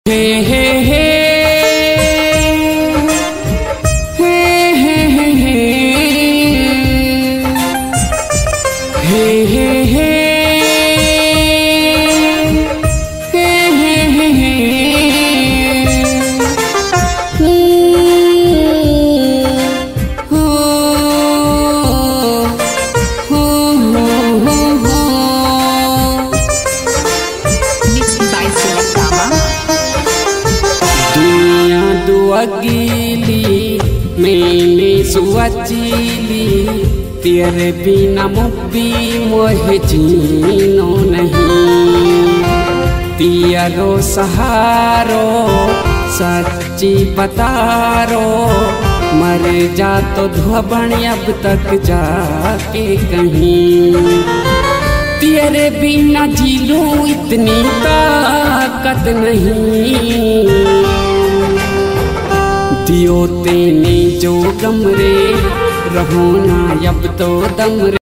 हे हे हे हे हे हे हे हे हे अगीली मैंने सुअचीली तेरे बिना मुब्बी मोहे जीनो नहीं। तियारो सहारो सच्ची बतारो मर जा तो धोबन अब तक जाके कहीं। तेरे बिना जी लूं इतनी ताकत नहीं। दियो तेने जो गमरे रहो ना अब तो दम रे।